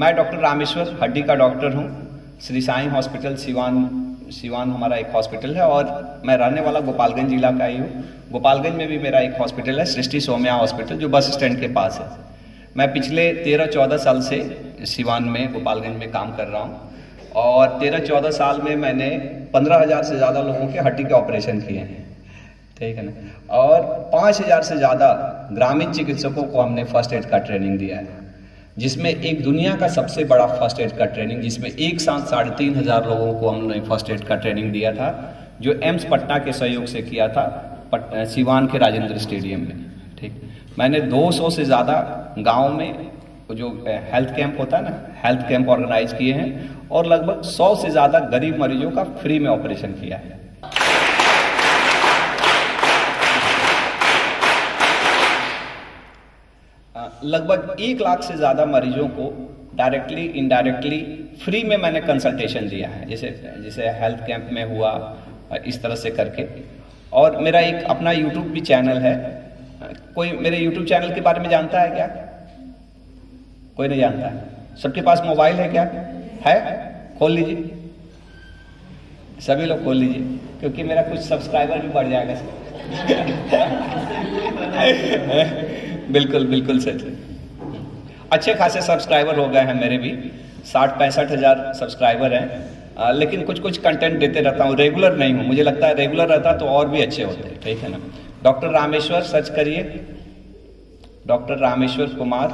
मैं डॉक्टर रामेश्वर हड्डी का डॉक्टर हूँ। श्री साईं हॉस्पिटल सिवान हमारा एक हॉस्पिटल है और मैं रहने वाला गोपालगंज जिला का ही हूँ। गोपालगंज में भी मेरा एक हॉस्पिटल है, सृष्टि सोम्या हॉस्पिटल, जो बस स्टैंड के पास है। मैं पिछले 13-14 साल से सिवान में गोपालगंज में काम कर रहा हूँ और 13-14 साल में मैंने 15,000 से ज़्यादा लोगों के हड्डी के ऑपरेशन किए हैं, ठीक है ना। और 5,000 से ज़्यादा ग्रामीण चिकित्सकों को हमने फर्स्ट एड का ट्रेनिंग दिया है, जिसमें एक दुनिया का सबसे बड़ा फर्स्ट एड का ट्रेनिंग, जिसमें एक साथ 3,500 लोगों को हमने फर्स्ट एड का ट्रेनिंग दिया था, जो एम्स पटना के सहयोग से किया था सिवान के राजेंद्र स्टेडियम में। ठीक, मैंने 200 से ज़्यादा गांव में जो हेल्थ कैंप होता है ना, हेल्थ कैंप ऑर्गेनाइज किए हैं और लगभग 100 से ज़्यादा गरीब मरीजों का फ्री में ऑपरेशन किया है। लगभग 1 लाख से ज़्यादा मरीजों को डायरेक्टली इनडायरेक्टली फ्री में मैंने कंसल्टेशन दिया है, जैसे हेल्थ कैंप में हुआ, इस तरह से करके। और मेरा एक अपना यूट्यूब भी चैनल है। कोई मेरे यूट्यूब चैनल के बारे में जानता है क्या? कोई नहीं जानता है? सबके पास मोबाइल है क्या? है? खोल लीजिए, सभी लोग खोल लीजिए, क्योंकि मेरा कुछ सब्सक्राइबर भी बढ़ जाएगा। बिल्कुल बिल्कुल सच, अच्छे खासे सब्सक्राइबर हो गए हैं मेरे भी, 60-65 हज़ार सब्सक्राइबर हैं। लेकिन कुछ कंटेंट देते रहता हूँ, रेगुलर नहीं हूँ। मुझे लगता है रेगुलर रहता तो और भी अच्छे होते, ठीक है ना। डॉक्टर रामेश्वर सर्च करिए, डॉक्टर रामेश्वर कुमार,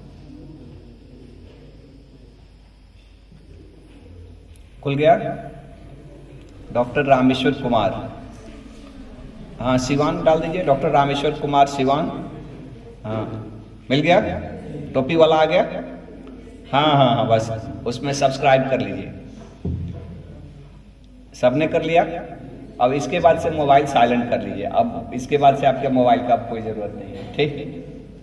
खुल गया? डॉक्टर रामेश्वर कुमार, हाँ सिवान डाल दीजिए, डॉक्टर रामेश्वर कुमार सिवान। हाँ मिल गया, टोपी वाला आ गया। हाँ, बस उसमें सब्सक्राइब कर लीजिए। सबने कर लिया? अब इसके बाद से मोबाइल साइलेंट कर लीजिए। अब इसके बाद से आपके मोबाइल का कोई जरूरत नहीं है, ठीक।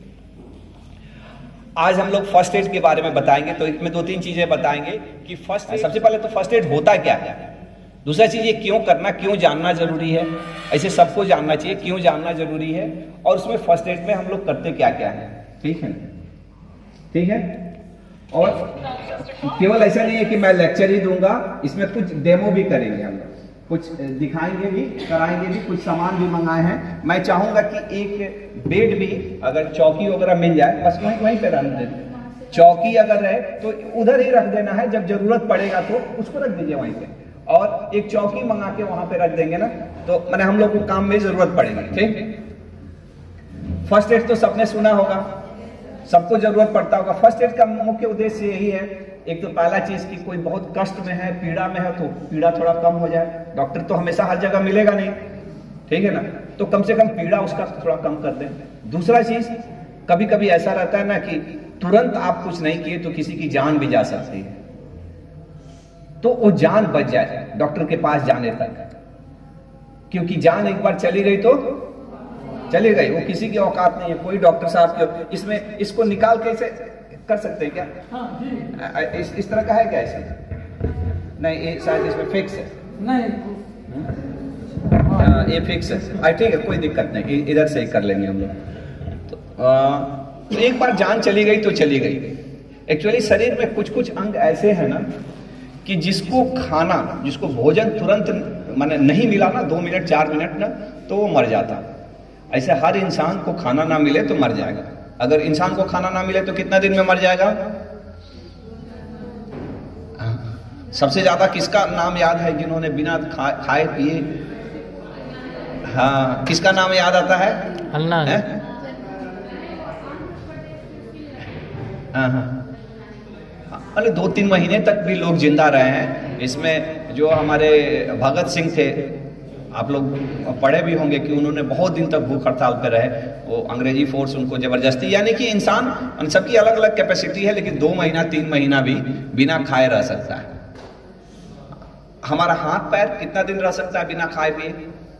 आज हम लोग फर्स्ट एड के बारे में बताएंगे, तो इसमें 2-3 चीजें बताएंगे कि फर्स्ट एड, सबसे पहले तो फर्स्ट एड होता क्या है, दूसरा चीज ये क्यों करना, क्यों जानना जरूरी है। ऐसे सबको जानना चाहिए क्यों जानना जरूरी है, और उसमें फर्स्ट एड में हम लोग करते क्या क्या है, ठीक है, ठीक है। और केवल ऐसा नहीं है कि मैं लेक्चर ही दूंगा, इसमें कुछ डेमो भी करेंगे हम लोग, कुछ दिखाएंगे भी, कराएंगे भी, कुछ सामान भी मंगाए हैं। मैं चाहूंगा कि एक बेड भी, अगर चौकी वगैरह मिल जाए, बस वहीं पे रख देना। चौकी अगर रहे तो उधर ही रख देना है, जब जरूरत पड़ेगा तो उसको रख दीजिए वहीं पे, और एक चौकी मंगा के वहां पे रख देंगे ना, तो मैंने हम लोग को काम में जरूरत पड़ेगी, ठीक। फर्स्ट एड तो सबने सुना होगा, सबको जरूरत पड़ता होगा। फर्स्ट एड का मुख्य उद्देश्य यही है, एक तो पहला चीज कि कोई बहुत कष्ट में है, पीड़ा में है, तो पीड़ा थोड़ा कम हो जाए। डॉक्टर तो हमेशा हर जगह मिलेगा नहीं, ठीक है ना, तो कम से कम पीड़ा उसका थोड़ा कम कर दें। दूसरा चीज, कभी कभी ऐसा रहता है ना कि तुरंत आप कुछ नहीं किए तो किसी की जान भी जा सकती है, तो वो जान बच जाए डॉक्टर के पास जाने तक, क्योंकि जान एक बार चली गई तो चली गई, वो किसी की औकात नहीं है। कोई डॉक्टर साहब के इसमें इसको निकाल के इसे कर सकते हैं क्या? हाँ जी। इस तरह का है क्या? ऐसे नहीं, ये शायद इसमें फिक्स है, नहीं ये फिक्स है, ठीक है, कोई दिक्कत नहीं, इधर से ही कर लेंगे हम लोग। तो एक बार जान चली गई तो चली गई। एक्चुअली शरीर में कुछ अंग ऐसे हैं ना कि जिसको भोजन तुरंत माने नहीं मिला ना, 2 मिनट 4 मिनट ना, तो वो मर जाता। ऐसे हर इंसान को खाना ना मिले तो मर जाएगा। अगर इंसान को खाना ना मिले तो कितना दिन में मर जाएगा? सबसे ज्यादा किसका नाम याद है जिन्होंने बिना खाए पिए? हाँ, किसका नाम याद आता है? हन्ना। अरे 2-3 महीने तक भी लोग जिंदा रहे हैं। इसमें जो हमारे भगत सिंह थे, आप लोग पढ़े भी होंगे कि उन्होंने बहुत दिन तक भूख हड़ताल पे रहे। वो अंग्रेजी फोर्स उनको जबरदस्ती, यानी कि इंसान सबकी अलग अलग कैपेसिटी है, लेकिन 2 महीना 3 महीना भी बिना खाए रह सकता है। हमारा हाथ पैर कितना दिन रह सकता है बिना खाए पिए?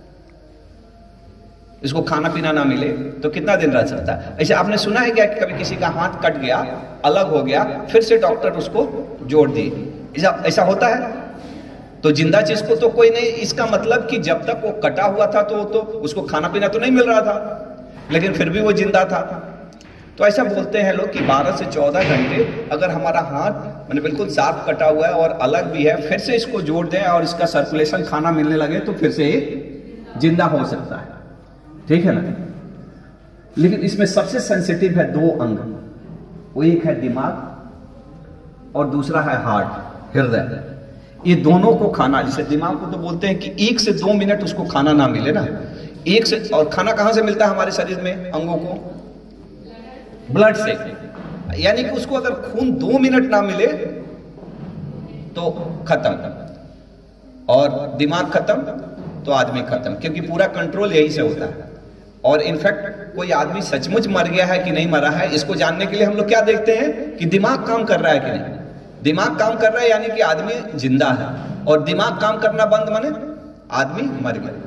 इसको खाना पीना ना मिले तो कितना दिन रह सकता है? ऐसे आपने सुना है क्या कि कभी किसी का हाथ कट गया, अलग हो गया, फिर से डॉक्टर उसको जोड़ दिए? ऐसा होता है? तो जिंदा चीज को तो कोई नहीं, इसका मतलब कि जब तक वो कटा हुआ था तो उसको खाना पीना तो नहीं मिल रहा था, लेकिन फिर भी वो जिंदा था। तो ऐसा बोलते हैं लोग कि 12 से 14 घंटे अगर हमारा हाथ मैंने बिल्कुल साफ कटा हुआ है और अलग भी है, फिर से इसको जोड़ दें और इसका सर्कुलेशन खाना मिलने लगे तो फिर से जिंदा हो सकता है, ठीक है ना। लेकिन इसमें सबसे सेंसिटिव है 2 अंग, वो एक है दिमाग और दूसरा है हार्ट, हृदय। ये दोनों को खाना, जैसे दिमाग को तो बोलते हैं कि 1 से 2 मिनट उसको खाना ना मिले ना, 1 से, और खाना कहां से मिलता है हमारे शरीर में, अंगों को ब्लड से, यानी कि उसको अगर खून 2 मिनट ना मिले तो खत्म, और दिमाग खत्म तो आदमी खत्म, क्योंकि पूरा कंट्रोल यही से होता है। और इनफैक्ट कोई आदमी सचमुच मर गया है कि नहीं मरा है, इसको जानने के लिए हम लोग क्या देखते हैं कि दिमाग काम कर रहा है कि नहीं। दिमाग काम कर रहा है यानी कि आदमी जिंदा है, और दिमाग काम करना बंद माने आदमी मर गया।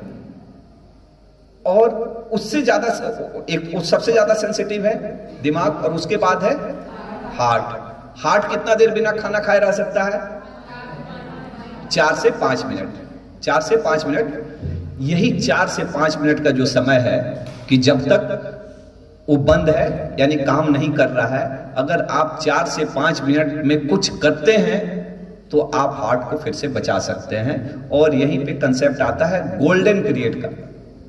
और उससे ज्यादा सबसे ज्यादा सेंसिटिव है दिमाग, और उसके बाद है हार्ट। हार्ट कितना देर बिना खाना खाए रह सकता है? 4 से 5 मिनट। 4 से 5 मिनट, यही 4 से 5 मिनट का जो समय है कि जब तक वो बंद है यानी काम नहीं कर रहा है, अगर आप 4 से 5 मिनट में कुछ करते हैं तो आप हार्ट को फिर से बचा सकते हैं। और यहीं पे कंसेप्ट आता है गोल्डन पीरियड का।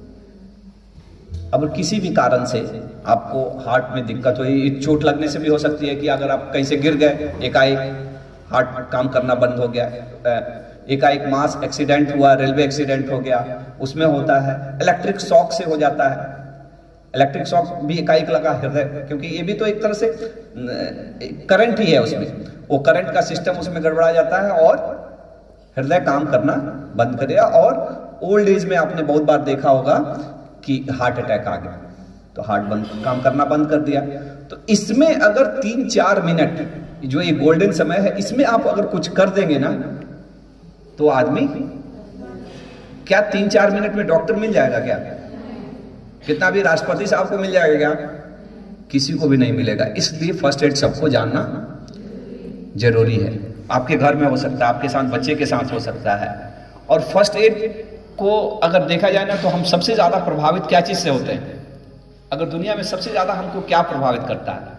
अब किसी भी कारण से आपको हार्ट में दिक्कत हुई, चोट लगने से भी हो सकती है कि अगर आप कहीं से गिर गए, एकाएक हार्ट काम करना बंद हो गया, एकाएक मास एक्सीडेंट हुआ, रेलवे एक्सीडेंट हो गया, उसमें होता है। इलेक्ट्रिक शॉक से हो जाता है, इलेक्ट्रिक शॉक भी एकाएक लगा हृदय, क्योंकि ये भी तो एक तरह से करंट ही है उसमें, वो करंट का सिस्टम उसमें गड़बड़ा जाता है और हृदय काम करना बंद कर दिया। और ओल्ड एज में आपने बहुत बार देखा होगा कि हार्ट अटैक आ गया तो हार्ट बंद काम करना बंद कर दिया। तो इसमें अगर 3-4 मिनट जो ये गोल्डन समय है, इसमें आप अगर कुछ कर देंगे ना तो आदमी, क्या 3-4 मिनट में डॉक्टर मिल जाएगा क्या? कितना भी राष्ट्रपति साहब को मिल जाएगा क्या? किसी को भी नहीं मिलेगा। इसलिए फर्स्ट एड सबको जानना जरूरी है। आपके घर में हो सकता है, आपके साथ बच्चे के साथ हो सकता है। और फर्स्ट एड को अगर देखा जाए ना तो हम सबसे ज्यादा प्रभावित क्या चीज से होते हैं? अगर दुनिया में सबसे ज्यादा हमको क्या प्रभावित करता है?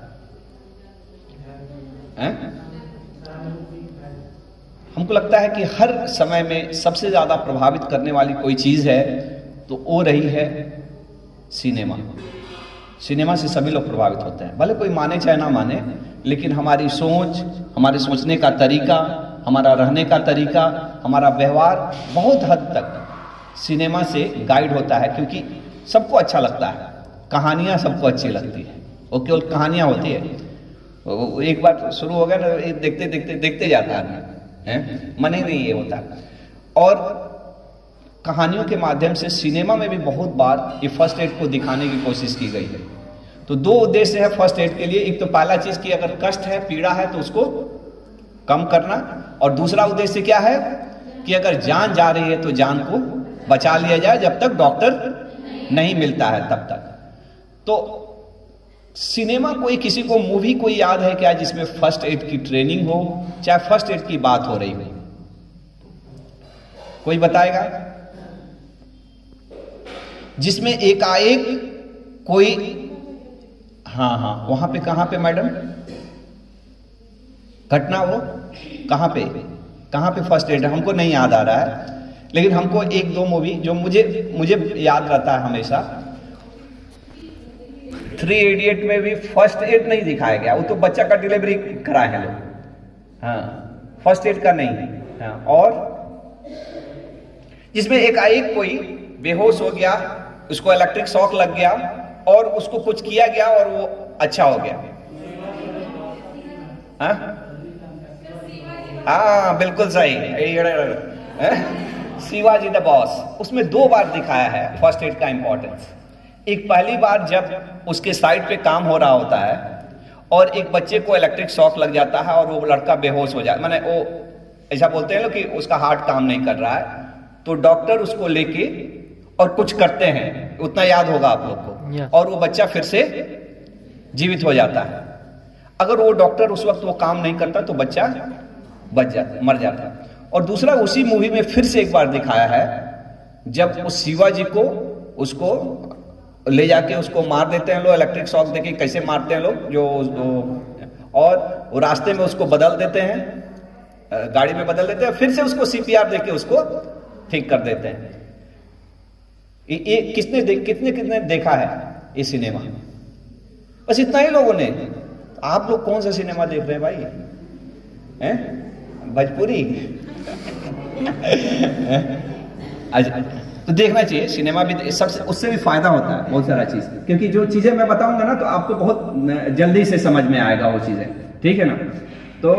हमको लगता है कि हर समय में सबसे ज्यादा प्रभावित करने वाली कोई चीज है तो वो रही है सिनेमा। सिनेमा से सभी लोग प्रभावित होते हैं, भले कोई माने चाहे ना माने, लेकिन हमारी सोच, हमारे सोचने का तरीका, हमारा रहने का तरीका, हमारा व्यवहार बहुत हद तक सिनेमा से गाइड होता है। क्योंकि सबको अच्छा लगता है, कहानियां सबको अच्छी लगती है, वो केवल कहानियां होती है। एक बार शुरू हो गया ना, देखते देखते देखते जाता है, मन ही नहीं ये होता। और कहानियों के माध्यम से सिनेमा में भी बहुत बार ये फर्स्ट एड को दिखाने की कोशिश की गई है। तो 2 उद्देश्य है फर्स्ट एड के लिए। एक तो पहला चीज कि अगर कष्ट है, पीड़ा है तो उसको कम करना, और दूसरा उद्देश्य क्या है कि अगर जान जा रही है तो जान को बचा लिया जाए, जब तक डॉक्टर नहीं मिलता है तब तक। तो सिनेमा कोई, किसी को मूवी कोई याद है क्या जिसमें फर्स्ट एड की ट्रेनिंग हो, चाहे फर्स्ट एड की बात हो रही हो? कोई बताएगा? जिसमें एकाएक कोई, हाँ वहां पे, कहां पे मैडम घटना हो, कहां पे फर्स्ट एड? हमको नहीं याद आ रहा है, लेकिन हमको 1-2 मूवी जो मुझे याद रहता है हमेशा। 3 इडियट में भी फर्स्ट एड नहीं दिखाया गया, वो तो बच्चा का डिलीवरी कराए हैं लोग, हाँ, फर्स्ट एड का नहीं। हाँ, और जिसमें एकाएक कोई बेहोश हो गया, उसको इलेक्ट्रिक शॉक लग गया और उसको कुछ किया गया और वो अच्छा हो गया। हाँ बिल्कुल सही, शिवाजी द बॉस। उसमें 2 बार दिखाया है फर्स्ट एड का इंपॉर्टेंस। एक पहली बार जब उसके साइड पे काम हो रहा होता है और एक बच्चे को इलेक्ट्रिक शॉक लग जाता है और वो लड़का बेहोश हो जाता है, माने वो ऐसा बोलते हैं लोग कि उसका हार्ट काम नहीं कर रहा है, तो डॉक्टर उसको लेके और कुछ करते हैं, उतना याद होगा आप लोग को, और वो बच्चा फिर से जीवित हो जाता है। अगर वो डॉक्टर उस वक्त वो काम नहीं करता तो बच्चा मर जाता है। और दूसरा, उसी मूवी में फिर से एक बार दिखाया है जब उस शिवाजी को उसको ले जाके उसको मार देते हैं लोग, इलेक्ट्रिक शॉक देके कैसे मारते हैं लोग जो और वो रास्ते में उसको बदल देते हैं, गाड़ी में बदल देते हैं, फिर से उसको सीपीआर देके उसको ठीक कर देते हैं। ये कितने देखा है ये सिनेमा? बस इतना ही लोगों ने। आप लोग कौन सा सिनेमा देख रहे हैं भाई? हैं? भोजपुरी? तो देखना चाहिए सिनेमा भी, सबसे उससे भी फायदा होता है बहुत सारा चीज, क्योंकि जो चीजें मैं बताऊंगा ना तो आपको बहुत जल्दी से समझ में आएगा वो चीजें, ठीक है ना। तो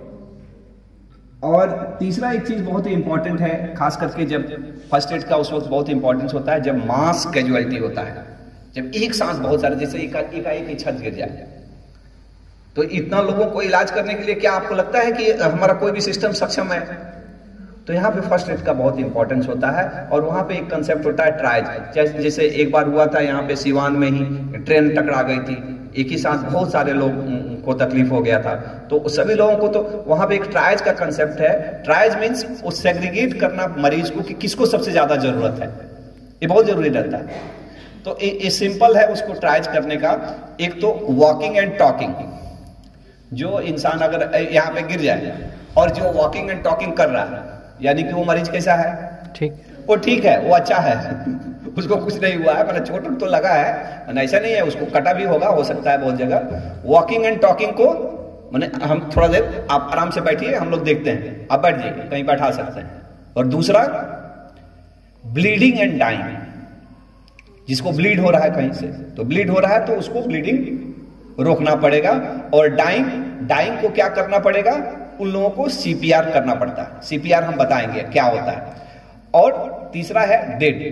और तीसरा एक चीज बहुत ही इंपॉर्टेंट है, खास करके जब फर्स्ट एड का उस वक्त बहुत इंपॉर्टेंस होता है जब मास कैजुअलिटी होता है, जब एक साथ बहुत सारे, जैसे एक ही छत गिर जाए, तो इतना लोगों को इलाज करने के लिए क्या आपको लगता है कि हमारा कोई भी सिस्टम सक्षम है? तो यहाँ पे फर्स्ट एड का बहुत इंपॉर्टेंस होता है। और वहाँ पे एक कंसेप्ट होता है ट्रायज। जैसे एक बार हुआ था यहाँ पे सिवान में ही, ट्रेन टकरा गई थी, एक ही साथ बहुत सारे लोग को तकलीफ हो गया था, तो सभी लोगों को, तो वहाँ पे एक ट्रायज का कंसेप्ट है। ट्रायज मीन्स वो सेग्रीगेट करना मरीज को कि किसको सबसे ज्यादा जरूरत है, ये बहुत जरूरी रहता है। तो ये सिंपल है उसको ट्रायज करने का। एक तो वॉकिंग एंड टॉकिंग, जो इंसान अगर यहाँ पे गिर जाए और जो वॉकिंग एंड टॉकिंग कर रहा है, यानी कि वो मरीज कैसा है? ठीक, वो ठीक है, वो अच्छा है उसको कुछ नहीं हुआ है, मतलब चोट तो लगा है, ऐसा नहीं है, उसको कटा भी होगा, हो सकता है बहुत जगह। वॉकिंग एंड टॉकिंग को मैंने हम थोड़ा देर आप आराम से बैठिए, हम लोग देखते हैं, आप बैठ जाइए, कहीं बैठा सकते हैं। और दूसरा ब्लीडिंग एंड डाइंग, जिसको ब्लीड हो रहा है कहीं से, तो ब्लीड हो रहा है तो उसको ब्लीडिंग रोकना पड़ेगा। और डाइंग को क्या करना पड़ेगा? उन लोगों को सीपीआर करना पड़ता है। सीपीआर हम बताएंगे क्या होता है। और तीसरा है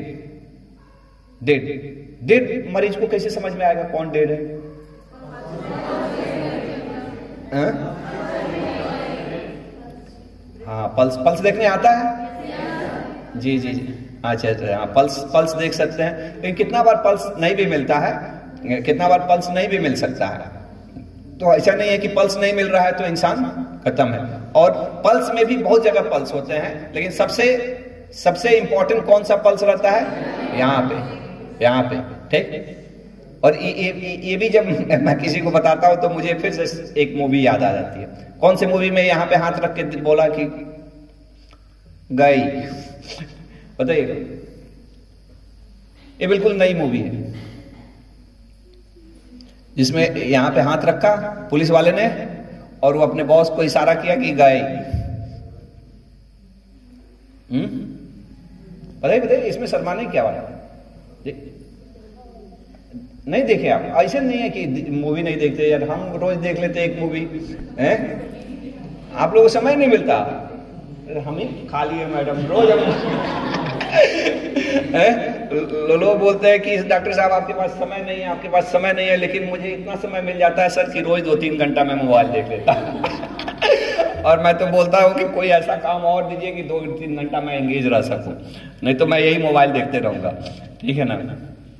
डेड मरीज को कैसे समझ में आएगा कौन डेड है? हाँ, पल्स देखने आता है? जी। अच्छा, हाँ, पल्स देख सकते हैं, लेकिन कितना बार पल्स नहीं भी मिलता है, कितना बार पल्स नहीं भी मिल सकता है। तो ऐसा नहीं है कि पल्स नहीं मिल रहा है तो इंसान खत्म है। और पल्स में भी बहुत जगह पल्स होते हैं, लेकिन सबसे इंपॉर्टेंट कौन सा पल्स रहता है? यहाँ पे, ठीक। और ये भी जब मैं किसी को बताता हूं तो मुझे फिर से एक मूवी याद आ जाती है। कौन सी मूवी में यहाँ पे हाथ रख के बोला कि गई? बताइए। ये बिल्कुल नई मूवी है, जिसमें यहां पे हाथ रखा पुलिस वाले ने और वो अपने बॉस को इशारा किया कि गए। बताइए इसमें शर्माने क्या वाला? नहीं देखे आप? ऐसे नहीं है कि मूवी नहीं देखते यार, हम रोज देख लेते एक मूवी है, आप लोगों को समय नहीं मिलता। हम ही खाली है मैडम, रोज हम लोग बोलते हैं कि डॉक्टर साहब आपके पास समय नहीं है, आपके पास समय नहीं है, लेकिन मुझे इतना समय मिल जाता है सर कि रोज 2-3 घंटा मैं मोबाइल देख लेता और मैं तो बोलता हूँ कि कोई ऐसा काम और दीजिए कि 2-3 घंटा मैं एंगेज रह सकूं, नहीं तो मैं यही मोबाइल देखते रहूंगा, ठीक है ना।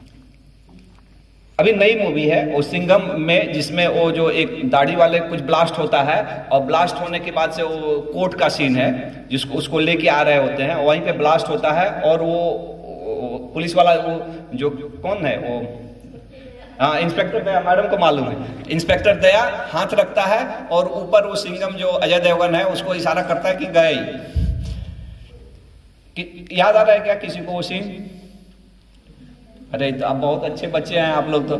अभी नई मूवी है वो सिंघम में, जिसमें वो जो एक दाढ़ी वाले कुछ ब्लास्ट होता है और ब्लास्ट होने के बाद से वो कोर्ट का सीन है, जिसको उसको लेके आ रहे होते हैं, वहीं पे ब्लास्ट होता है और वो पुलिस वाला वो जो कौन है वो, हाँ इंस्पेक्टर दया, मैडम को मालूम है, इंस्पेक्टर दया हाथ रखता है और ऊपर वो सिंघम जो अजय देवगन है उसको इशारा करता है कि गए। याद आ रहा है क्या किसी को वो सीन? अरे तो आप बहुत अच्छे बच्चे हैं आप लोग तो,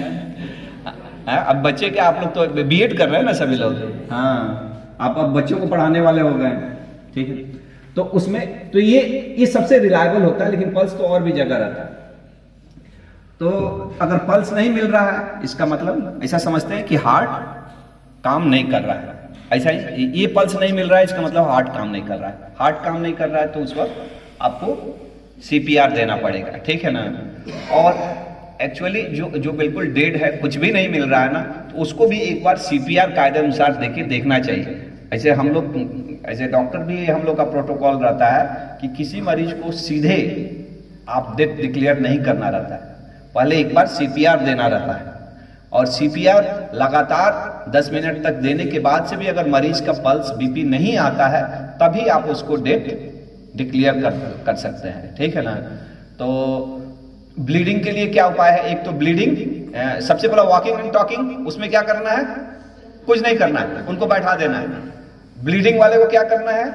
अब बच्चे क्या, आप लोग तो बीएड कर रहे हैं ना सभी लोग, हाँ आप अब बच्चों को पढ़ाने वाले हो गए, ठीक है। तो उसमें तो ये सबसे रिलायबल होता है, लेकिन पल्स तो और भी जगह रहता है। तो अगर पल्स नहीं मिल रहा है, इसका मतलब ऐसा समझते हैं कि हार्ट काम नहीं कर रहा है, ऐसा ही ये पल्स नहीं मिल रहा है इसका मतलब हार्ट काम नहीं कर रहा है। हार्ट काम नहीं कर रहा है तो उस वक्त आपको सीपीआर देना पड़ेगा, ठीक है ना। और एक्चुअली जो बिल्कुल डेड है, कुछ भी नहीं मिल रहा है ना, तो उसको भी एक बार सीपीआर कायदे अनुसार देखना चाहिए। ऐसे हम लोग, ऐसे डॉक्टर भी, हम लोग का प्रोटोकॉल रहता है कि किसी मरीज को सीधे आप डेथ डिक्लेयर नहीं करना रहता है, पहले एक बार सीपीआर देना रहता है। और सीपीआर लगातार 10 मिनट तक देने के बाद से भी अगर मरीज का पल्स बीपी नहीं आता है, तभी आप उसको डेथ डिक्लेयर कर सकते हैं, ठीक है ना। तो ब्लीडिंग के लिए क्या उपाय है? एक तो ब्लीडिंग, सबसे पहला वॉकिंग एंड टॉकिंग, उसमें क्या करना है? कुछ नहीं करना है, उनको बैठा देना है। ब्लीडिंग वाले को क्या करना है?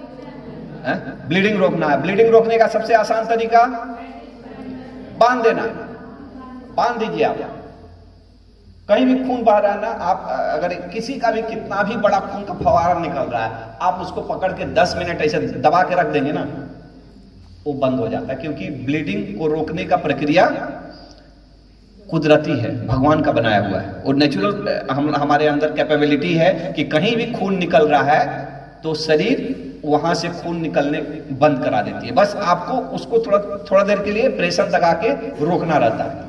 ब्लीडिंग रोकना है। ब्लीडिंग रोकने का सबसे आसान तरीका बांध देना, बांध दीजिए। आप कहीं भी खून बह रहा है ना, आप अगर किसी का भी कितना भी बड़ा खून का फवारा निकल रहा है, आप उसको पकड़ के 10 मिनट ऐसे दबा के रख देंगे ना, वो बंद हो जाता है। क्योंकि ब्लीडिंग को रोकने का प्रक्रिया कुदरती है, भगवान का बनाया हुआ है, और नेचुरल हमारे अंदर कैपेबिलिटी है कि कहीं भी खून निकल रहा है तो शरीर वहां से खून निकलने बंद करा देती है। बस आपको उसको थोड़ा देर के लिए प्रेशर लगा के रोकना रहता है।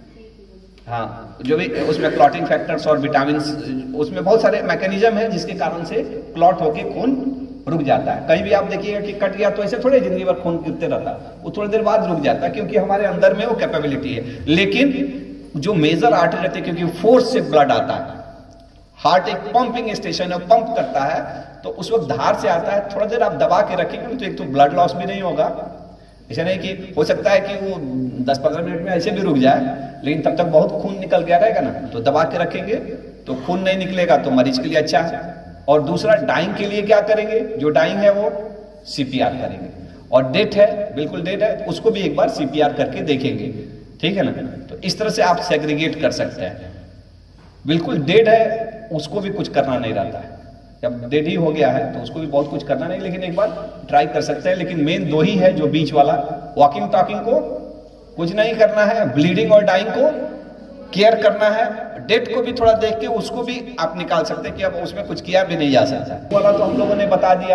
हाँ, जो भी उसमें क्लॉटिंग फैक्टर्स और विटामिन, उसमें बहुत सारे मैकेनिज्म है जिसके कारण से क्लॉट होके खून रुक जाता है। कहीं भी आप देखिएगा कि कट गया तो ऐसे थोड़े जिंदगी भर खून गिरते रहता है, वो थोड़ी देर बाद रुक जाता है, क्योंकि हमारे अंदर में वो कैपेबिलिटी है। लेकिन जो मेजर आर्टरी रहते हैं, क्योंकि फोर्स से ब्लड आता है, हार्ट एक पंपिंग स्टेशन है, पंप करता है, तो उस वक्त धार से आता है। थोड़ा देर आप दबा के रखेंगे तो एक तो ब्लड लॉस भी नहीं होगा, ऐसा नहीं कि हो सकता है कि वो 10-15 मिनट में ऐसे भी रुक जाए, लेकिन तब तक बहुत खून निकल गया रहेगा ना, तो दबा के रखेंगे तो खून नहीं निकलेगा, तो मरीज के लिए अच्छा है। और दूसरा, डाइंग के लिए क्या करेंगे? जो डाइंग है वो सीपीआर करेंगे, और डेथ है, बिल्कुल डेथ है, उसको भी एक बार सीपीआर करके देखेंगे, ठीक है ना। तो इस तरह से आप सेग्रीगेट कर सकते हैं। बिल्कुल डेड है उसको भी कुछ करना नहीं रहता है, जब डेड ही हो गया है तो उसको भी बहुत कुछ करना नहीं, लेकिन एक बार ट्राई कर सकते हैं। लेकिन मेन दो ही है, जो बीच वाला, वॉकिंग टॉकिंग को कुछ नहीं करना है, ब्लीडिंग और डाइंग को केयर करना है, डेट को भी थोड़ा देख के उसको भी आप निकाल सकते हैं कि अब उसमें कुछ किया भी नहीं जा सकता। वाला तो हम लोगों ने बता दिया।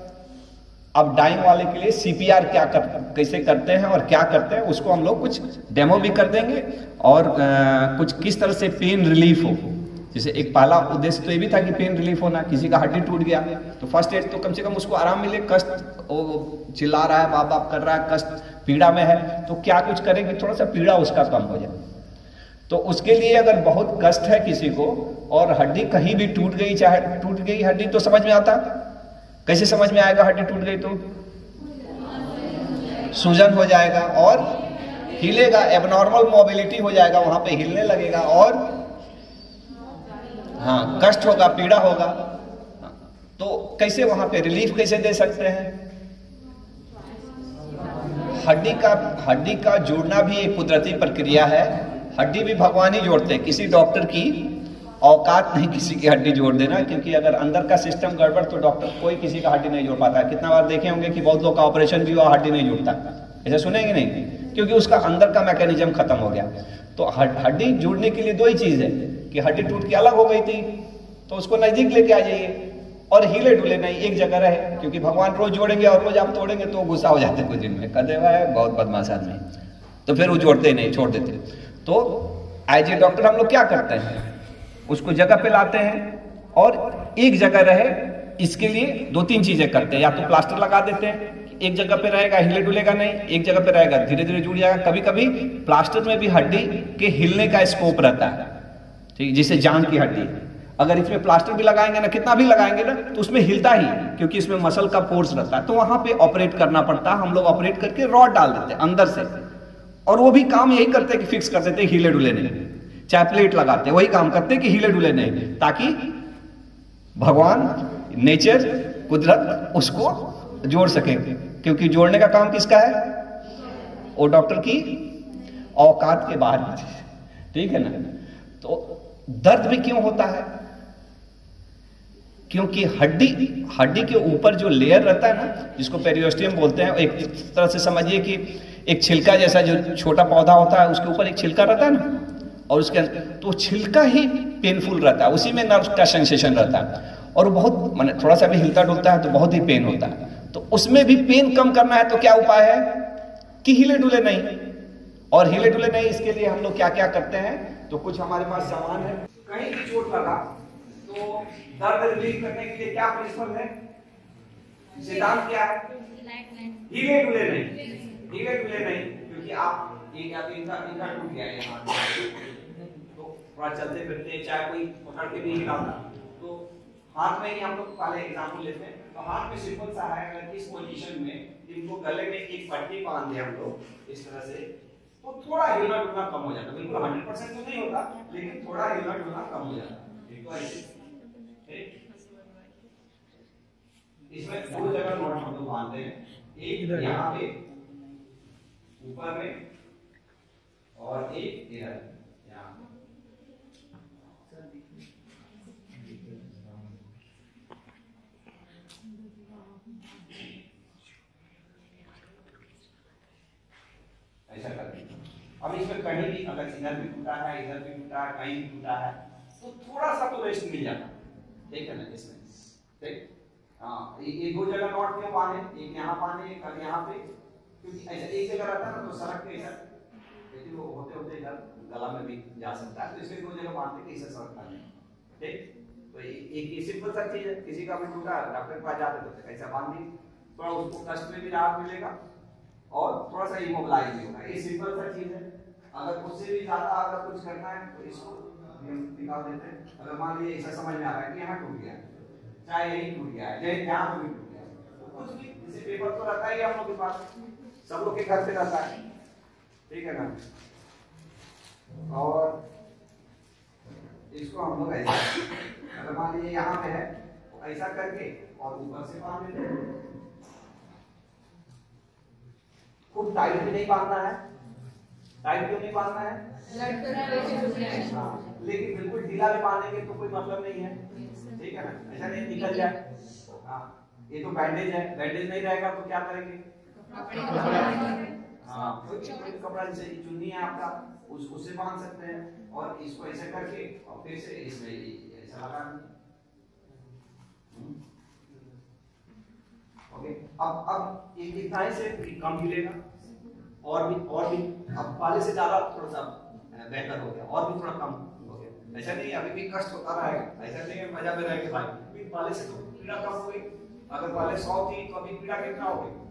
अब डाइंग वाले के लिए सीपीआर कैसे करते हैं और क्या करते हैं, उसको हम लोग कुछ डेमो भी कर देंगे, और कुछ किस तरह से पेन रिलीफ हो। जैसे एक पहला उद्देश्य तो ये भी था कि पेन रिलीफ होना, किसी का हड्डी टूट गया तो फर्स्ट एड तो कम से कम उसको आराम मिले, कष्ट, वो चिल्ला रहा है, बाप बाप कर रहा है, कष्ट पीड़ा में है, तो क्या कुछ करें कि थोड़ा सा पीड़ा उसका कम हो जाए। तो उसके लिए अगर बहुत कष्ट है किसी को और हड्डी कहीं भी टूट गई, चाहे टूट गई हड्डी, तो समझ में आता, कैसे समझ में आएगा? हड्डी टूट गई तो सूजन हो जाएगा और हिलेगा, एबनॉर्मल मोबिलिटी हो जाएगा, वहां पे हिलने लगेगा, और हाँ, कष्ट होगा, पीड़ा होगा। तो कैसे वहां पे रिलीफ कैसे दे सकते हैं? हड्डी का जोड़ना भी एक कुदरती प्रक्रिया है। हड्डी भी भगवान ही जोड़ते हैं, किसी डॉक्टर की औकात नहीं किसी की हड्डी जोड़ देना, क्योंकि अगर अंदर का सिस्टम गड़बड़ तो डॉक्टर कोई किसी का हड्डी नहीं जोड़ पाता है। कितना बार देखे होंगे कि बहुत लोग का ऑपरेशन भी हुआ, हड्डी नहीं जुड़ता, ऐसा सुनेंगे नहीं, क्योंकि उसका अंदर का मैकेनिज्म खत्म हो गया। तो हड्डी जुड़ने के लिए दो ही चीज है कि हड्डी टूट के अलग हो गई थी तो उसको नजदीक लेके आ जाइए, और हिले डुले नहीं, एक जगह रहे, क्योंकि भगवान रोज जोड़ेंगे और रोज आप तोड़ेंगे तो गुस्सा हो जाते कुछ दिन में, कहते हैं बहुत बदमाश आदमी, तो फिर वो जोड़ते नहीं, छोड़ देते। तो एज ए डॉक्टर हम लोग क्या करते हैं, उसको जगह पे लाते हैं और एक जगह रहे, इसके लिए 2-3 चीजें करते हैं। या तो प्लास्टर लगा देते हैं, एक जगह पे रहेगा, हिले डुलेगा नहीं, एक जगह पे रहेगा, धीरे धीरे जुड़ जाएगा। कभी कभी प्लास्टर में भी हड्डी के हिलने का स्कोप रहता है, ठीक, जिसे जान की हड्डी, अगर इसमें प्लास्टर भी लगाएंगे ना, कितना भी लगाएंगे ना, तो उसमें हिलता ही, क्योंकि इसमें मसल का फोर्स रहता है, तो वहां पे ऑपरेट करना पड़ता है। हम लोग ऑपरेट करके रॉड डाल देते हैं अंदर से, और वो भी काम यही करते हैं कि फिक्स कर देते हैं, हिले डुले नहीं। चाहे प्लेट लगाते हैं, वही काम करते हैं कि हिले डुले नहीं, ताकि भगवान, नेचर, कुदरत उसको जोड़ सके, क्योंकि जोड़ने का काम किसका है? वो डॉक्टर की औकात के बाहर की चीज, ठीक है ना। तो दर्द भी क्यों होता है? क्योंकि हड्डी के ऊपर जो लेयर रहता है ना, जिसको पेरियोस्टियम बोलते हैं, एक तरह से समझिए कि एक छिलका जैसा जो छोटा पौधा होता है, उसके ऊपर एक छिलका रहता है ना, और उसके तो छिलका ही पेनफुल रहता है, उसी में नर्व का सेंसेशन रहता है, और बहुत माने थोड़ा सा भी हिलता डुलता है तो बहुत ही पेन होता है। तो उसमें भी पेन कम करना है तो क्या उपाय है कि हिले डुले नहीं, और हिले डुले नहीं, इसके लिए हम लोग क्या क्या करते हैं, तो कुछ हमारे पास सामान है। कहीं भी चोट लगा तो दर्द रिलीफ करने के लिए क्या प्रिंसिपल है, सिद्धांत क्या है? हिले डुले नहीं, हिले डुले नहीं, क्योंकि आप एक इनका टूट गया है हाथ, तो थोड़ा चलते फिरते चाहे कोई पकड़ के नहीं हिलाता, तो हाथ में ही हम लोग पहले एग्जाम्पल लेते हैं। तो हाथ में सिंपल सा है, अगर इस पोजीशन में इनको गले में एक पट्टी बांध दें हम लोग इस तरह से, तो थोड़ा हिलना डुलना कम हो जाता है, बिल्कुल 100% तो नहीं होता लेकिन थोड़ा हिलना डुलना कम हो जाता है। तो ऐसे इसमें दो जगह नॉट हम लोग बांधते हैं, एक यहाँ पे ऊपर में और एक इधर यहाँ। ऐसा करते हैं। अब इसमें कहीं भी अगर इधर भी टूटा है, इधर भी टूटा है, कहीं भी टूटा है तो थोड़ा सा तो रेस्ट मिल जाता, ठीक है ना इसमें, ठीक। हाँ, ये दो जगह नॉट क्यों बांधे, एक यहाँ बांधे एक यहाँ पे, क्योंकि ऐसा एक जगह रहता है ना तो सड़क के ऐसा लेकिन वो होते होते इधर गला में भी जा सकता है, तो इसलिए दो जगह बांधते कि इसे सड़क करने, ठीक। तो एक सिंपल सा चीज है, किसी का भी टूटा डॉक्टर के पास जाते तो ऐसा बांध दी, थोड़ा उसको कष्ट में भी राहत मिलेगा और थोड़ा सा इमोबिलाइज भी होगा। ये सिंपल सा चीज है। अगर उससे भी ज्यादा अगर कुछ करना है तो इसको निकाल देते हैं। अगर मान लीजिए ऐसा समझ में आ रहा है कि यहाँ टूट गया, चाहे यही टूट गया है, चाहे यहाँ भी टूट गया है, तो कुछ भी जैसे पेपर तो रहता ही हम लोग के पास, सब लोग के घर पे रहता है, ठीक है ना। और इसको हम लोग ऐसा, अगर मान लीजिए यहाँ पे है तो ऐसा करके और ऊपर से बांध देते हैं। खूब टाइट भी नहीं बांधना है, टाइट क्यों नहीं बांधना है, लेकिन बिल्कुल ढीला भी बांधेंगे तो कोई मतलब नहीं है, ठीक है ना, ऐसा नहीं निकल जाए। हाँ, ये तो बैंडेज है, बैंडेज नहीं रहेगा तो क्या करेंगे, हाँ कोई कपड़ा जैसे चुन्नी है आपका उससे बांध सकते हैं और इसको ऐसे करके और फिर से इसमें ऐसा लगा। ओके, अब ये इतना ही से कम मिलेगा और भी अब पहले से ज्यादा थोड़ा सा बेहतर हो गया और भी थोड़ा कम हो गया। ऐसा नहीं अभी भी कष्ट होता रहेगा, ऐसा नहीं है मजा में रहेगा भाई, पहले से तो पीड़ा कम हो गई। अगर पहले 100 थी तो अभी पीड़ा कितना हो गई,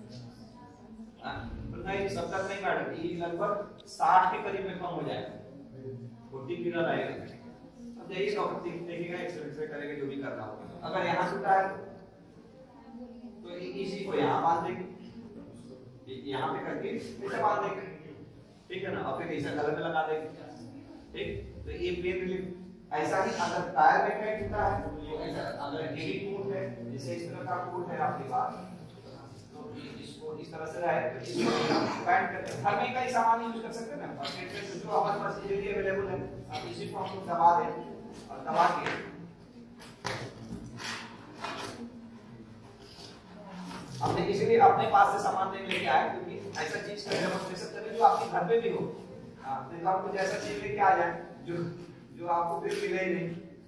नहीं 70 नहीं मैडम, ये लगभग 60 के करीब में कम हो जाएगा, 40 पीड़ा रहेगा। अब यही डॉक्टर देखिएगा, एक्सरे करेंगे जो भी करना होगा। अगर यहाँ टूटा है तो इसी को यहाँ बांध देंगे, यहाँ पे करके ऐसे बांध देंगे, ठीक है ना, और फिर ऐसा गले में लगा देंगे, ठीक। तो ये पेन रिलीफ। ऐसा ही अगर पैर में कहीं टूटा है तो ऐसा, अगर हेवी टूट है जैसे इस तरह का टूट है आपके पास तो इसको इस तरह से रहे तो इसको बैंड करके हर में का सामान यूज कर सकते हैं ना। फर्स्ट एड में जो हमारे पास इजीली अवेलेबल है, अब इसी को हम लोग दबा दें और दबा के हमने इसलिए अपने पास से सामान नहीं लेके आए क्योंकि ऐसा चीज का डेमोंस्ट्रेशन करें जो आपके घर पे भी हो। हां, तो आप कुछ ऐसा चीज लेके आ जाए जो आपको फिर मिले ही नहीं,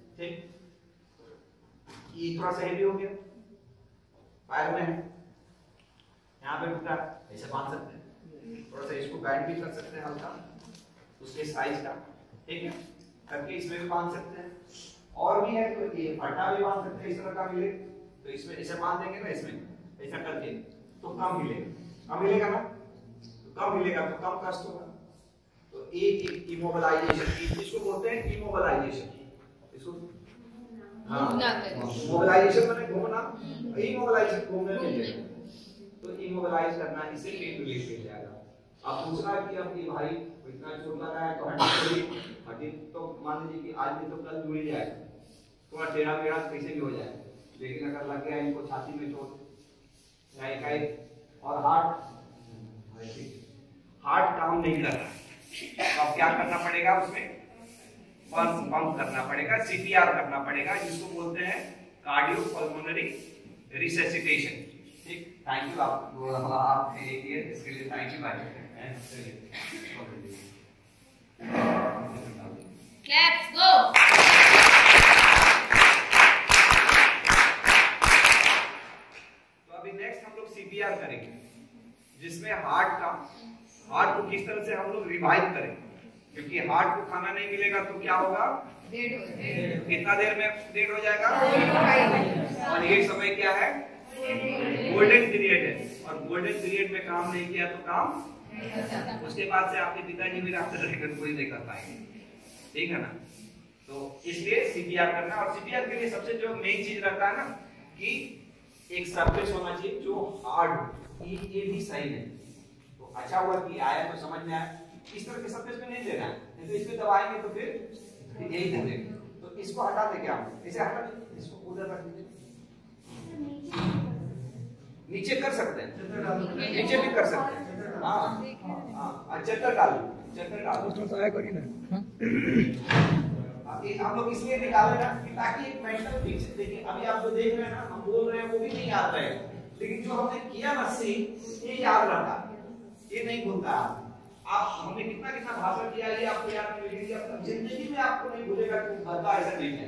ठीक। ये थोड़ा सा हेवी हो गया, पैर में है, यहाँ पे टूटा, ऐसे बांध सकते हैं, थोड़ा सा इसको बैंड भी कर सकते हैं हल्का उसके साइज का, ठीक है, करके इसमें भी बांध सकते हैं। और भी है तो ये फटा भी बांध सकते हैं, इस तरह का मिले तो इसमें ऐसे बांध देंगे ना, इसमें ऐसा करके तो कम मिलेगा, कम मिलेगा ना, तो कम मिलेगा तो कम कष्ट होगा। तो एक इमोबिलाइजेशन, इसको बोलते हैं इमोबिलाइजेशन, इसको मोबिलाइजेशन माने घूमना, इमोबिलाइजेशन घूमने के लिए, तो इमोबिलाइज करना, इसे पेन रिलीफ मिल जाएगा। आप पूछना कि अब ये भाई इतना चोट लगा है तो हड्डी तो मान लीजिए कि आज नहीं तो कल जुड़ जाएगा, थोड़ा टेढ़ा मेढ़ा कैसे भी हो जाए, लेकिन अगर लग गया इनको छाती में चोट और हार्ट काम नहीं कर रहा, तो अब क्या करना पड़ेगा, उसमें पंप करना पड़ेगा, सीपीआर करना पड़ेगा, जिसको बोलते हैं कार्डियोपल्मोनरी रिससिटेशन, ठीक। थैंक यू आप इसके लिए थैंक यू भाई। Let's go. तो अभी नेक्स्ट हम लोग सीपीआर करेंगे, जिसमें हार्ट को किस तरह से हम लोग रिवाइव करें, क्योंकि हार्ट को खाना नहीं मिलेगा तो क्या होगा, कितना देर में डेड हो जाएगा, और ये समय क्या है, गोल्डन पीरियड है, और गोल्डन पीरियड में काम नहीं किया तो काम उसके बाद से आपके पिताजी भी रास्ते रहेंगे, कोई नहीं कर पाएंगे, ठीक है ना। तो इसलिए सीपीआर करना, और सीपीआर के लिए सबसे जो मेन चीज रहता है ना कि एक सरफेस होना चाहिए जो हार्ड, ये भी सही है, तो अच्छा हुआ कि आया तो समझ में आया। इस तरह के शब्द इसमें नहीं देना, नहीं तो इसमें दबाएंगे तो फिर यही दे देंगे। तो इसको हटा दे क्या, इसे हटा दे, इसको उधर रख दीजिए। नीचे कर सकते हैं, नीचे भी कर सकते हैं। हाँ हाँ, चद्दर डालो, चद्दर डालो। हम लोग इसलिए निकाले ना कि ताकि एक मेंटल पिक्चर, देखिए अभी आप जो देख रहे हैं ना, हम बोल रहे हैं वो भी नहीं याद रहेगा, लेकिन जो हमने किया ना सीन, ये याद रखा, ये नहीं भूलता। आप हमने कितना कितना भाषण किया, ये आपको याद नहीं रहेगा, जिंदगी में आपको नहीं भूलेगा कि भरता ऐसा नहीं है।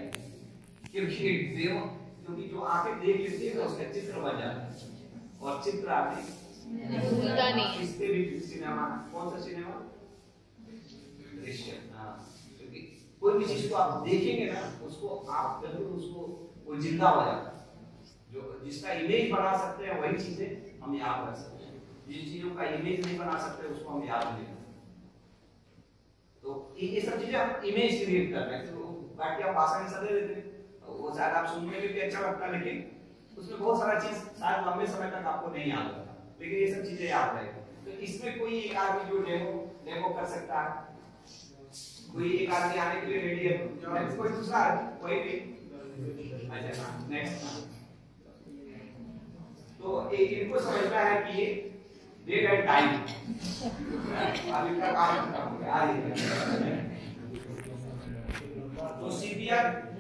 क्योंकि जो आंखें देख लेती है उसका चित्र बन जाता है, और चित्र आपने भूलता नहीं। इससे भी सिनेमा, कौन सा सिनेमा? दृश्य। क्योंकि कोई भी चीज को आप देखेंगे ना, उसको आप जरूर उसको वो जिंदा हो जाता है। जो जिसका इमेज बना सकते हैं वही चीजें हम याद रख सकते हैं, जिन चीजों का इमेज नहीं बना सकते उसको हम याद नहीं रखते। तो ये सब चीजें हम इमेज क्रिएट कर रहे हैं। तो बाकी आप भाषा में सदे देते हैं, वो शायद आप सुनने में भी अच्छा लगता है, लेकिन उसमें बहुत सारा चीज शायद लंबे समय तक आपको नहीं याद होता, लेकिन ये सब चीजें याद रहेगी। तो इसमें कोई एक आदमी जो डेमो कर सकता है, कोई एक आदमी आने के लिए रेडी है, कोई दूसरा कोई भी। अच्छा नेक्स्ट। तो एक इनको समझना है कि ये डेट एंड टाइम अभी तक आ रही है। तो सीपीआर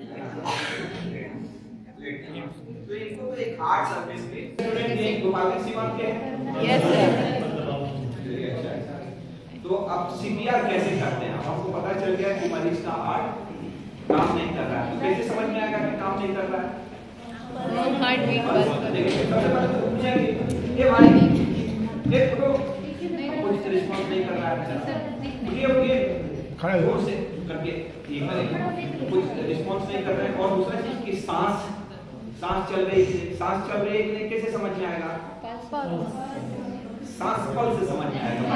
तो इनको तो एक हार्ड सरफेस पे स्टूडेंट ने गोपालगंज सीमांत के हैं। Yes sir. तो अब सीपीआर कैसे करते हैं? आपको पता चल गया कि मरीज का हार्ट काम नहीं कर रहा है, तो कैसे समझ में आएगा कि काम नहीं कर रहा है? हार्ट बीट बस देखिए, सबसे पहले तो पूछेंगे ये भाई ये तो कुछ रिस्पांस नहीं कर रहा है, ये खड़े जोर से करके ये करेंगे, कुछ रिस्पांस नहीं कर रहे हैं। और दूसरा चीज कि सांस चल रही है, सांस चल रही है, कैसे समझ में आएगा? सांस पल से समझ में आएगा,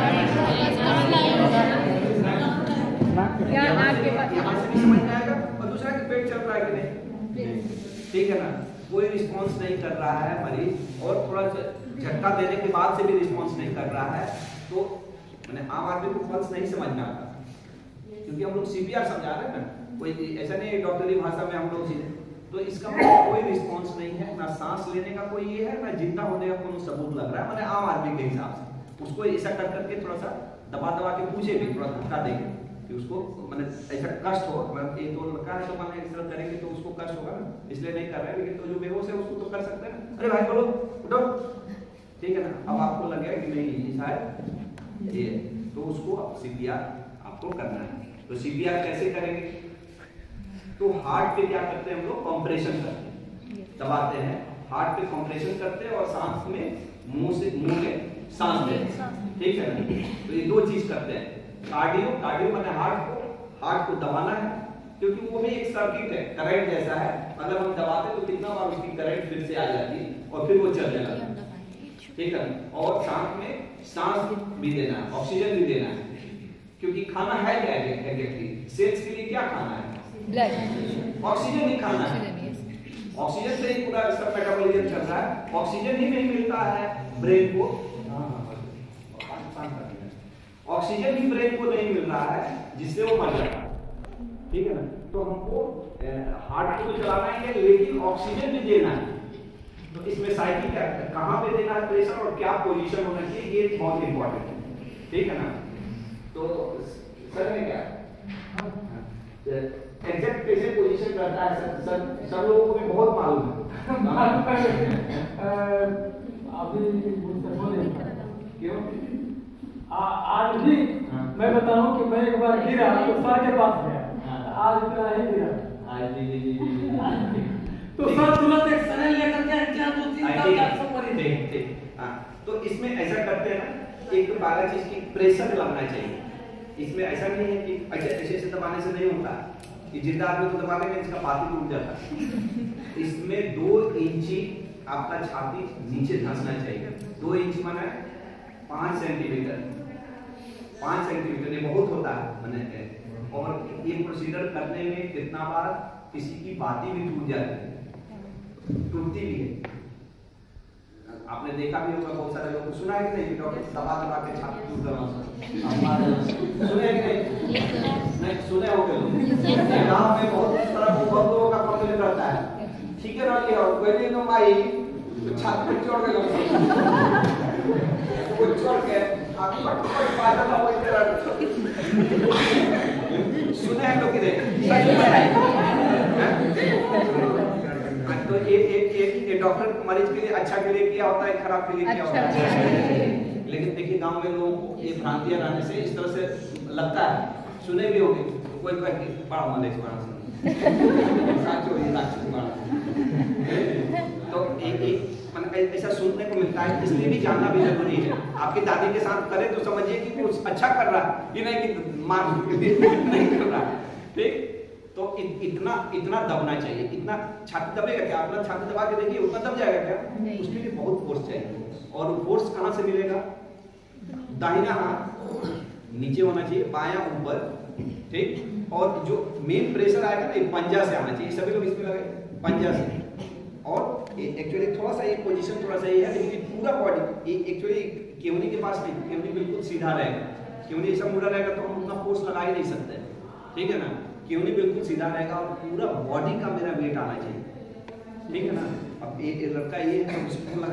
यहाँ से भी समझ में आएगा। और दूसरा कि पेट चल रहा है कि नहीं, ठीक है ना? कोई रिस्पांस नहीं कर रहा है मरीज, और थोड़ा झटका देने के बाद से भी रिस्पांस नहीं कर रहा है, तो मैंने आम आदमी को पल्स नहीं समझ में आता, क्योंकि हम लोग सीपीआर समझा रहे हैं ना, कोई ऐसा नहीं डॉक्टरी भाषा में हम लोग सीधे। तो इसका मतलब कोई रिस्पांस नहीं है, ना सांस लेने का कोई ये है, ना जिंदा होने का कोई सबूत लग रहा है, मैंने आम आदमी के हिसाब से। उसको ऐसा कर करके थोड़ा सा दबा के पूछे भी, थोड़ा धक्का देंगे कि उसको मैंने ऐसा कष्ट हो, मतलब एक दो लड़का है तो मैंने इस तरह करेंगे तो उसको कष्ट होगा ना, इसलिए नहीं कर रहे हैं। लेकिन तो जो बेहोश है उसको तो कर सकते हैं ना, अरे भाई बोलो उठो, ठीक है ना? अब आपको लगेगा कि नहीं शायद ये, तो उसको सीपीआर आपको करना है। तो सीपीआर कैसे करेंगे? तो हार्ट पे क्या करते हैं हम लोग? कंप्रेशन करते हैं, दबाते हैं, हार्ट पे कंप्रेशन करते हैं और सांस में मुंह में सांस लेते हैं, ठीक है ना? तो ये दो चीज करते हैं। कार्डियो माने हार्ट को दबाना है, क्योंकि वो भी एक सर्किट है, करंट जैसा है। मतलब हम दबाते तो कितना बार उसकी करंट फिर से आ जाती है और फिर वो चलने लगता है, ठीक है? और सांस में सांस भी देना है, ऑक्सीजन भी देना है, क्योंकि खाना है क्या एग्जैक्टली? सेल्स के लिए क्या खाना है? ब्लड, ऑक्सीजन ही खाना है। ऑक्सीजन से ही पूरा सब मेटाबॉलिज्म चल रहा है। ऑक्सीजन ही नहीं मिलता है ब्रेन को, ऑक्सीजन ही ब्रेन को नहीं मिल रहा है जिससे वो मर जाता है, ठीक है ना? तो हमको हार्ट को तो चलाना ही है, लेकिन ऑक्सीजन भी देना है। तो इसमें साइकिल क्या कहाँ पे देना है प्रेशर और क्या पोजीशन होना चाहिए, ये बहुत इंपॉर्टेंट है, ठीक है ना? तो सर ने क्या एग्जैक्ट कैसे पोजीशन करता है सब लोगों को भी बहुत मालूम है। अभी क्यों? आज भी मैं बताऊं कि मैं एक बार गिरा तो सर के पास गया, आज इतना ही गिरा। आज जी तो सर तुरंत एक सैनिल लेकर के एग्जाम दो 3 साल का सब मरी। ठीक। हाँ, तो इसमें ऐसा करते हैं ना, एक तो बारह चीज की प्रेशर लगना चाहिए। इसमें ऐसा नहीं है कि ऐसे दबाने से नहीं होता कि जिंदा आदमी को दबाने में इसका छाती टूट जाता है। इसमें 2 इंची आपका छाती नीचे धंसना चाहिए। 2 इंच माने 5 सेंटीमीटर, 5 सेंटीमीटर ये बहुत होता है मैंने। और ये प्रोसीजर करने में कितना बार किसी की बाती भी टूट जाती है, टूटती भी है। आपने देखा भी होगा, बहुत सारे लोग सुना है कि नहीं, डॉक्टर दबा दबा के छाती टूट रहा सुने कि नहीं सुने होंगे लोग। गाँव में बहुत तरह को बहुत लोगों का कंप्लेंट रहता है, ठीक है ना, पहले तो माई छाती पे चढ़ गए छोड़ के सुने हैं लोग तो ये डॉक्टर मरीज के लिए अच्छा के लिए किया होता है, खराब के लिए किया होता है। लेकिन देखिए गांव में लोगों को ये भ्रांतियां रहने से इस तरह से लगता है, सुने भी होंगे कोई बड़ा मलेश बड़ा तो ऐसा सुनने को मिलता है, इसलिए भी जानना भी जरूरी है। आपकी दादी के साथ करे तो समझिए कि वो अच्छा कर रहा है, ये नहीं कि मार नहीं कर रहा, ठीक। तो इतना दबना चाहिए, इतना छाती दबेगा क्या? अपना छाती दबा के देखिए, उतना दब जाएगा क्या? उसके लिए बहुत फोर्स चाहिए, और फोर्स कहाँ से मिलेगा? दाहिना हाथ नीचे होना चाहिए, बायां ऊपर, ठीक। और जो मेन प्रेशर आएगा ना, पंजा से आना चाहिए। सभी लोग इसमें लगे पंजा से, और एक्चुअली थोड़ा सा ये पोजीशन थोड़ा सा ये है, लेकिन पूरा बॉडी ये एक्चुअली केवनी के पास नहीं, केवनी बिल्कुल सीधा रहेगा। केवनी ऐसा मुड़ा रहेगा तो हम उतना फोर्स लगा ही नहीं सकते, ठीक है ना। केवनी बिल्कुल सीधा रहेगा और पूरा बॉडी का मेरा वेट आना चाहिए, ठीक है ना। अब ये लड़का ये उसको लगा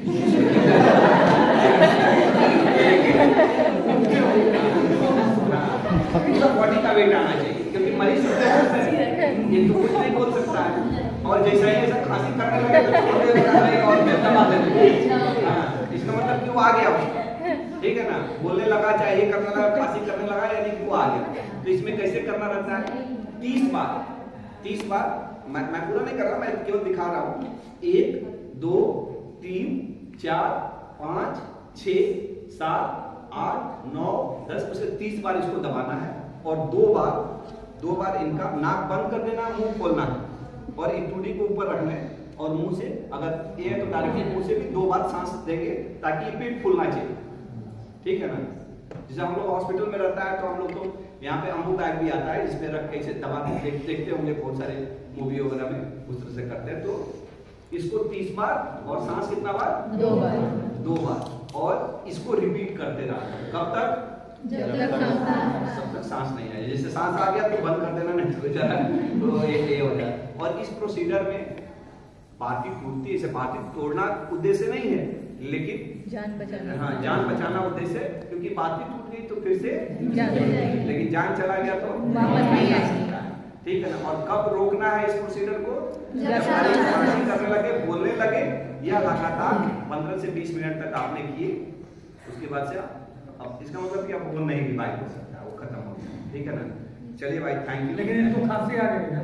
पूरा बॉडी का वेट आना चाहिए, क्योंकि मरीज ये तो कुछ नहीं बोल सकता है, और जैसा ही ऐसा खांसी करने लगे तो छोड़ने लगा रहेगा और फिर दबा देगा। इसका मतलब कि वो आ गया, ठीक है ना, बोलने लगा, चाहे ये करने लगा, खांसी करने लगा, यानी कि वो आ गया। तो इसमें कैसे करना रहता है? 30 बार मैं पूरा नहीं कर रहा, मैं केवल दिखा रहा हूँ। 1 2 3 4 5 6 7 8 9 10 उसे 30 बार इसको दबाना है, और 2 बार इनका नाक बंद कर देना, मुंह खोलना है, और इन टूटी को ऊपर रखना है, और मुंह से अगर ये तो डायरेक्टली मुंह से भी 2 बार सांस देंगे, ताकि ये पेट फूलना चाहिए, ठीक है ना। जैसे हम लोग हॉस्पिटल में रहता है तो हम लोग तो यहाँ पे अम्बू बैग भी आता है, जिसमें रख के इसे दबा देखते होंगे, बहुत सारे मूवी वगैरह में उस तरह से करते हैं। तो इसको 30 बार, और सांस कितना बार? 2 बार, और इसको रिपीट करते रहना। कब तक? जब तक सांस नहीं आए। जैसे सांस आ गया तो बंद कर देना, नहीं तो ये हो जाए। और इस प्रोसीजर में बाती टूटती है, इसे बाती तोड़ना उद्देश्य नहीं है, लेकिन जान बचाना उद्देश्य, क्योंकि बाती टूट गई तो फिर से लेकिन जान चला गया तो वापस नहीं आ सकता, ठीक है ना। और कब रोकना है इस प्रोसीजर को? जब खांसी करने लगे, बोलने लगे, या लगातार 15 से 20 मिनट तक आपने किए, उसके बाद से अब इसका मतलब कि आप बोल नहीं भी बाइक हो सकता है, वो खत्म हो गया, ठीक है ना। चलिए भाई, थैंक यू। लेकिन इनको खांसी आ गई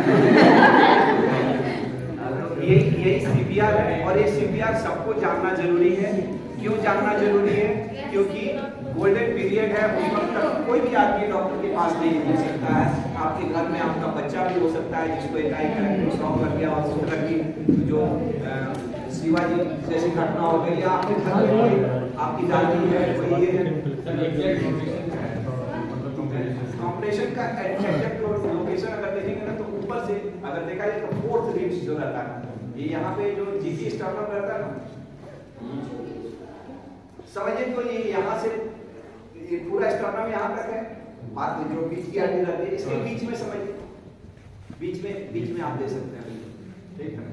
यही CPR है, और ये CPR सबको जानना जरूरी है। क्यों जानना जरूरी है? क्योंकि गोल्डन पीरियड है, उस वक्त तक कोई भी आदमी डॉक्टर के पास नहीं हो सकता है। आपके घर में आपका बच्चा भी हो सकता है, जिसको एकाएक शौक लग गया, और उस तरह की जो शिवाजी जैसी घटना हो गई, या आपके घर में आपकी दादी है, कोई ये कॉम्पिटिशन का एग्जैक्ट लोकेशन अगर देखेंगे ना, तो ऊपर से अगर देखा जाए तो 4th रिब्स जो रहता है, ये यहाँ पे जो GT स्टर्नम रहता है ना, समझिए तो ये यहाँ से ये पूरा स्टर्नम यहाँ तक है, बात जो बीच की हड्डी रहती है, इसके बीच में समझिए, बीच में आप दे सकते हैं, ठीक है।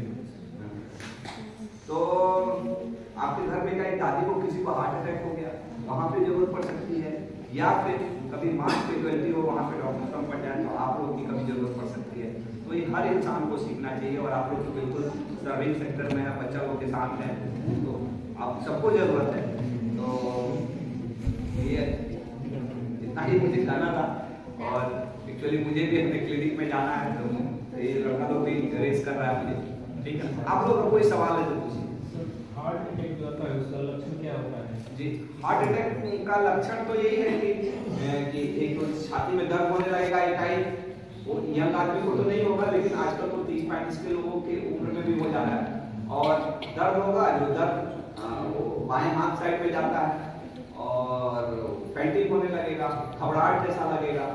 तो आपके घर में कहीं दादी को किसी को हार्ट अटैक हो गया, वहां पे जरूरत पड़ सकती है, या फिर कभी मार्च पे 20 हो, वहां पे डॉक्टर कम पड़ जाए, तो आप लोग की कभी जरूरत पड़ सकती है। तो ये हर इंसान को सीखना चाहिए, और आप लोग तो बिल्कुल सर्विंग सेक्टर में है, बच्चा लोग के साथ है, तो आप सबको जरूरत है। तो ये इतना ही मुझे कहना था, और एक्चुअली मुझे भी अपने क्लिनिक में जाना है, तो ये लड़का लोग भी रेस कर रहा है मुझे, ठीक है। आप लोग का कोई सवाल है तो पूछिए। हार्ट अटैक जो होता है उसका लक्षण क्या होता है? जी, हार्ट अटैक का लक्षण तो यही है कि एक तो छाती में दर्द होने लगेगा एकाएक। वो यंग आदमी को तो नहीं होगा, लेकिन आजकल तो 30-35 के लोगों के उम्र में भी हो जा रहा है, और दर्द होगा, जो दर्द वो बाएं हाथ साइड में जाता है, और पेंटिंग होने लगेगा, घबराहट जैसा लगेगा।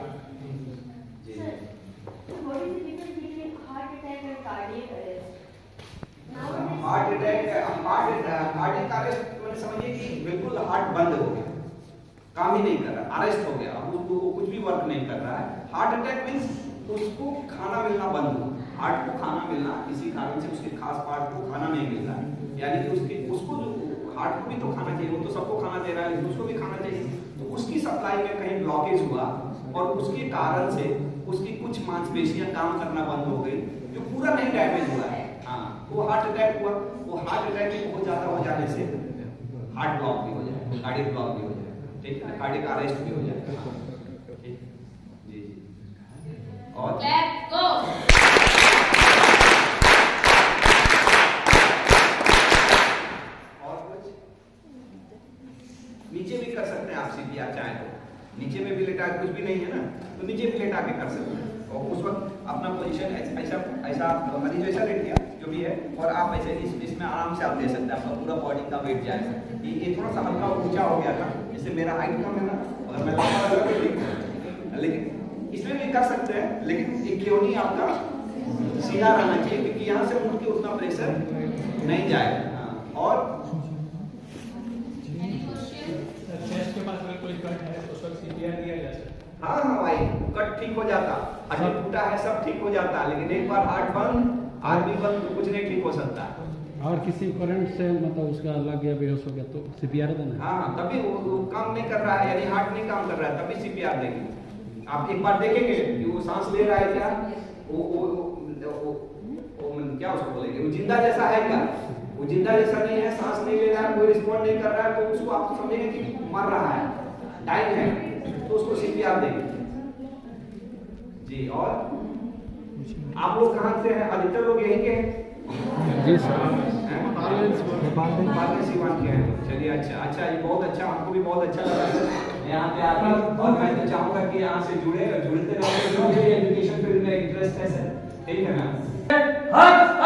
जी, हार्ट अटैक, कार्डियक अरेस्ट मैंने समझिए कि बिल्कुल हार्ट बंद हो गया, काम ही नहीं कर रहा, अरेस्ट हो गया, अब उसको कुछ भी वर्क नहीं कर रहा है। हार्ट अटैक मींस उसको खाना मिलना बंद हो, हार्ट को खाना मिलना किसी कारण से उसके खास पार्ट को खाना नहीं मिल रहा है, यानी कि उसको जो हार्ट को भी तो खाना चाहिए, वो तो सबको खाना दे रहा है लेकिन उसको भी खाना चाहिए, तो उसकी सप्लाई में कहीं ब्लॉकेज हुआ और उसके कारण से उसकी कुछ मांसपेशियां काम करना बंद हो गई, जो पूरा नहीं डैमेज हुआ है, हाँ वो हार्ट अटैक हुआ। वो हार्ट अटैक बहुत ज्यादा हो जाने से हार्ट ब्लॉक भी हो जाए, कार्डियक ब्लॉक भी हो जाए, ठीक है, कार्डियक अरेस्ट भी हो जाए, ठीक जी जी। और लेट्स गो। नीचे भी कर सकते हैं आप सीपीआर चाहे तो, नीचे में भी लेटा, कुछ भी नहीं है ना तो नीचे भी लेटा के कर सकते हैं, और उस वक्त अपना पोजीशन ऐसा मरीज ऐसा लेट गया जो भी है, और आप ऐसे इसमें आराम से आप ले सकते हैं, आपका पूरा बॉडी का वेट जाएगा। ये थोड़ा सा हल्का ऊंचा हो गया था, इससे मेरा हाइट कम है ना, अगर मैं लंबा लगा तो ठीक, लेकिन इसमें भी कर सकते हैं, लेकिन ये क्यों नहीं आपका सीधा रहना चाहिए, क्योंकि यहाँ से मुड़ के उतना प्रेशर नहीं जाएगा। और चेस्ट के पास अगर कोई कट है तो उस वक्त सीपीआर दिया जा सकता है। हाँ हाँ भाई, कट ठीक हो जाता, हड्डी टूटा है सब ठीक हो जाता, लेकिन एक बार हार्ट बंद, आदमी बंद तो कुछ नहीं ठीक हो सकता। और किसी करंट से मतलब उसका लग गया, बेहोश हो गया तो सीपीआर देना। हाँ तभी वो काम नहीं कर रहा है, यानी हार्ट नहीं काम कर रहा है, तभी सीपीआर देंगे। आप एक बार देखेंगे कि वो सांस ले रहा है क्या, वो क्या उसको बोलेंगे, वो जिंदा जैसा है क्या, वो जिंदा जैसा नहीं है, सांस नहीं ले रहा है, कोई रिस्पॉन्ड नहीं कर रहा है, तो उसको आप समझेंगे कि मर रहा है, डाइंग है, तो उसको सीपीआर देंगे जी। और आप लोग कहाँ से हैं? अधिकतर लोग यही के हैं जी सर, सीवान के हैं। चलिए अच्छा, ये बहुत अच्छा, हमको भी बहुत अच्छा लगा यहाँ पे आके, और मैं तो चाहूंगा कि यहाँ से जुड़ते रहो, एजुकेशन फील्ड में इंटरेस्ट है सर, ठीक है ना।